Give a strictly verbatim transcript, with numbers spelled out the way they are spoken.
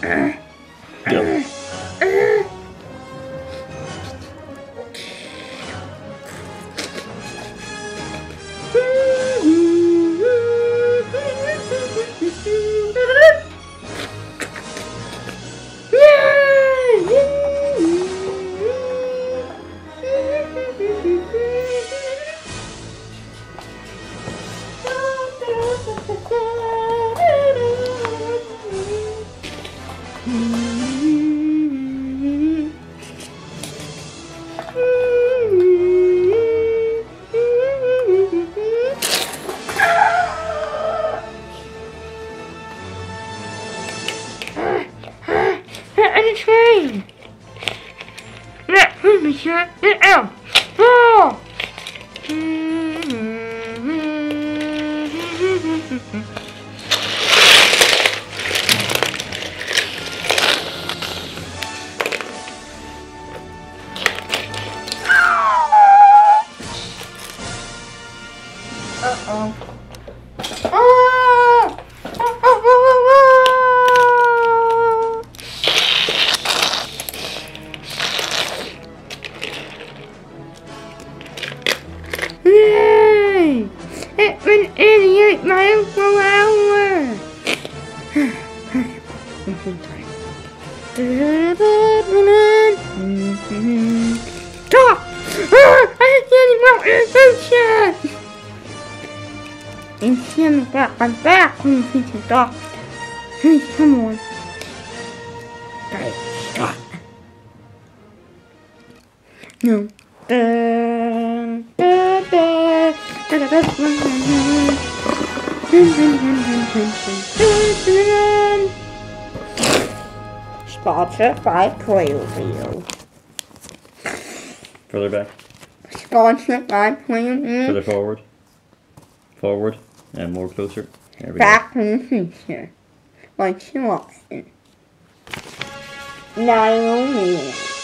Go. And a train! Let me shut it out! Oh! Uh-oh. Oh! Oh, oh, oh, oh, oh. Yay! It's been eighty-eight miles per hour! Stop! Ah, I can't even attention! And Sam got my back when he to stop. Hey, come on. Guys, stop. No. Dun, dun, dun, dun, dun, dun, dun, dun. Sponsored by Playville. Further back. Sponsored by Playville. Further forward. Forward. And more closer. There we Back in the future. Like you want. Naomi.